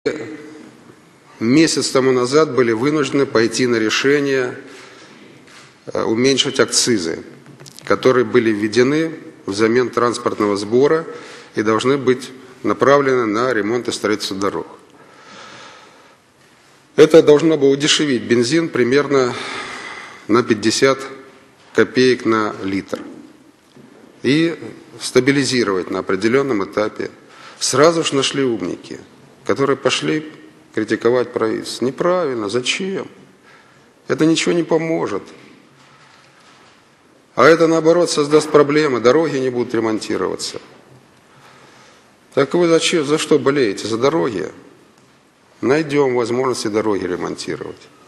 месяц тому назад были вынуждены пойти на решение уменьшить акцизы, которые были введены взамен транспортного сбора и должны быть направлены на ремонт и строительство дорог. Это должно было удешевить бензин примерно на 50 копеек на литр и стабилизировать на определенном этапе. Сразу же нашли умники, которые пошли критиковать правительство. Неправильно, зачем? Это ничего не поможет. А это, наоборот, создаст проблемы, дороги не будут ремонтироваться. Так вы за что болеете? За дороги? Найдем возможности дороги ремонтировать.